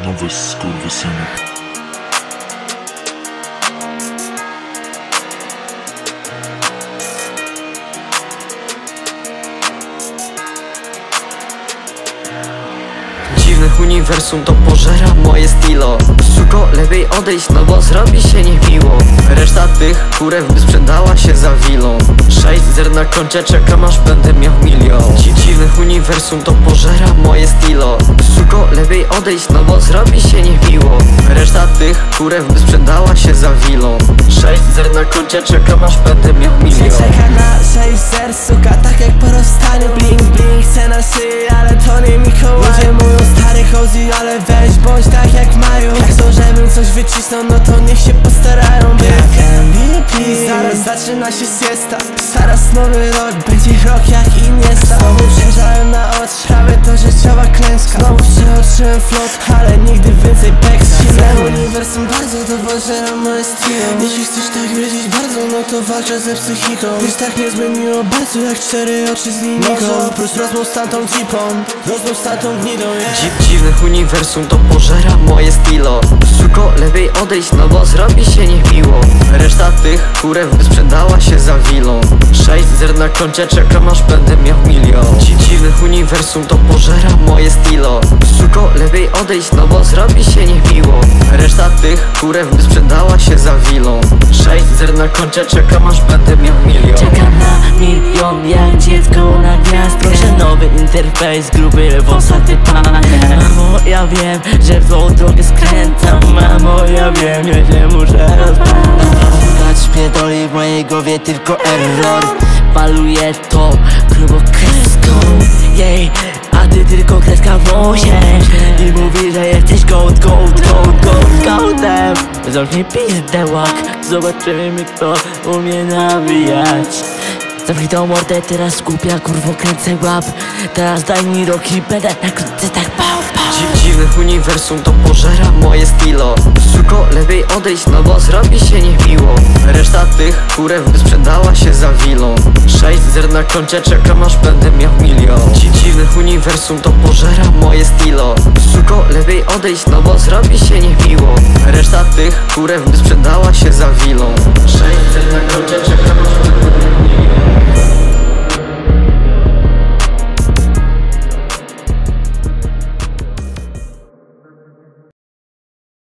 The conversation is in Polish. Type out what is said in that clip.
nowe skurwysyny. Dziwnych uniwersum to pożera moje stilo. Suko, lepiej odejść, no bo zrobi się niemiło. Reszta tych kurew by sprzedała się za wilą. 6 zer na koncie, czekam aż będę miał milion. Dziwnych uniwersum to pożera moje stilo. Suko, lepiej odejść, no bo zrobi się niemiło. Reszta tych kurew by sprzedała się za wilą. 6 zer na koncie, czekam aż będę miał milion. Czeka na 6 zer, suka, tak jak po rozstaniu. Bling, bling, chce na szyi, ale to nie Mikołaj. Ludzie mówią stary cozy, ale weź bądź tak jak mają. Jak chcą, żebym coś wycisnął, no to niech się postarają. Jak MVP, zaraz zaczyna się siesta. Zaraz nowy rok, będzie rok jak Iniesta. Znowu przejeżdżałem na oczy, prawie to życiowa klęska. Znowu przeoczyłem flot, ale nigdy więcej beks. Dziwne uniwersum bardzo to pożera moje stilo. Jeśli chcesz tak wiedzieć bardzo, no to walczę ze psychiką. Już tak nie zmieniło bardzo jak 4 oczy z linijką. Oprócz rozmów z tamtą cipą, rozmów z tamtą gnidą. Dziwnych uniwersum to pożera moje stilo. Suko, lepiej odejść, no bo zrobi się niemiło. Reszta tych kurew by sprzedała się za wilą. 6 zer na koncie, czekam aż będę miał milion. Dziwnych uniwersum to pożera moje stilo. Suko, lepiej odejść, no bo zrobi się niemiło. Reszta tych kurew by sprzedała się za wilą. 6 zer na koncie, czekam aż będę miał milion. Czekam na milion jak dziecko na gwiazdkę. Proszę nowy interfejs, gruby wąsaty pan. Mamo, ja wiem, że w tą drogę skręcam. Mamo, ja wiem, że muszę rozpędzać. Pierdoli w mojej głowie tylko error. Maluję to grubo kreską. Jej, a ty tylko kreska w nosie. I mówi, że jesteś gołtem. Zamknij pizdę łak, zobaczymy kto umie nawijać. Zamknij tą mordę, teraz skupia, kurwo kręcę łap. Teraz daj mi rok i będę na krótce tak pał. Dziwnych uniwersum to pożera moje stilo. Suko, lepiej odejść, no bo zrobi się niemiło. Reszta tych kurew by sprzedała się za wilą. 6 zer na koncie, czekam aż będę miał milion. Dziwnych uniwersum to pożera moje stilo. Suko, lepiej odejść, no bo zrobi się niemiło. Reszta tych kurew by sprzedała się za wilą. 6 zer na koncie, czekam